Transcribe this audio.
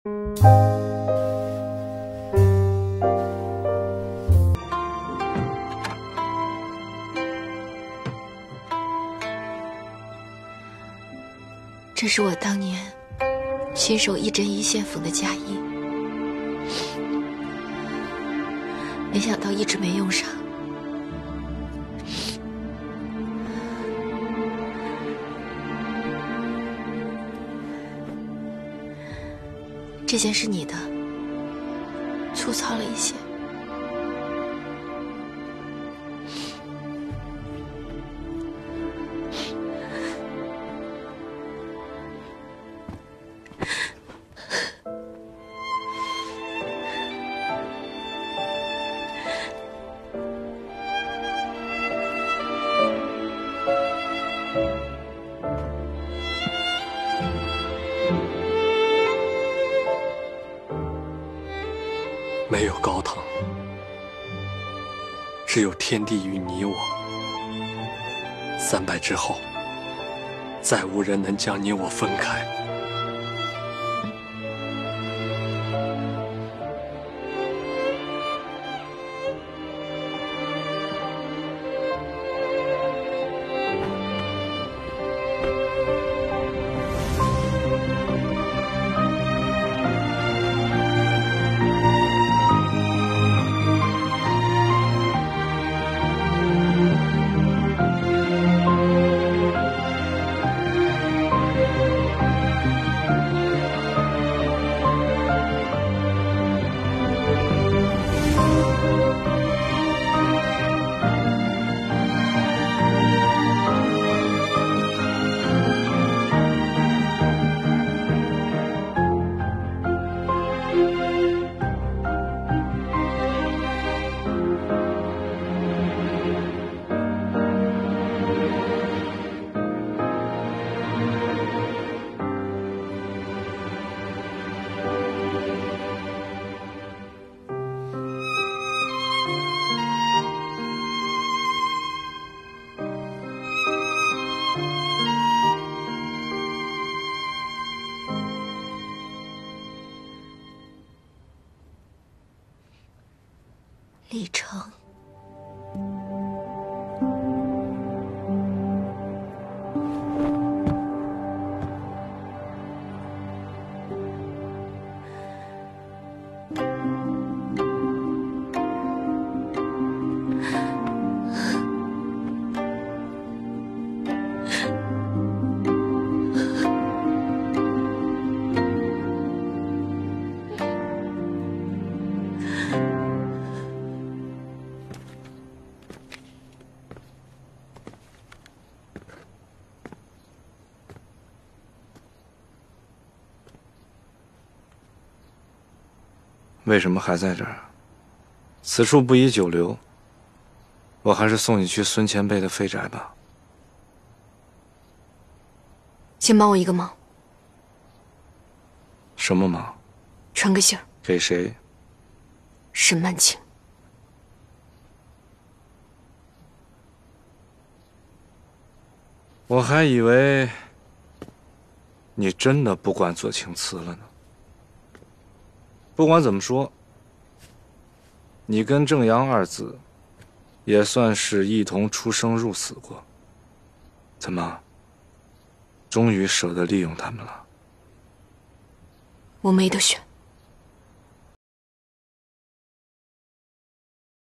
这是我当年亲手一针一线缝的嫁衣，没想到一直没用上。这件是你的，粗糙了一些。 没有高堂，只有天地与你我。300之后，再无人能将你我分开。 李成， 为什么还在这儿？此处不宜久留，我还是送你去孙前辈的废宅吧。 请帮我一个忙。 什么忙？ 传个信儿。 给谁？ 沈曼青。 我还以为你真的不管左青瓷了呢。不管怎么说，你跟郑阳二子也算是一同出生入死过。怎么，终于舍得利用他们了？ 我没得选。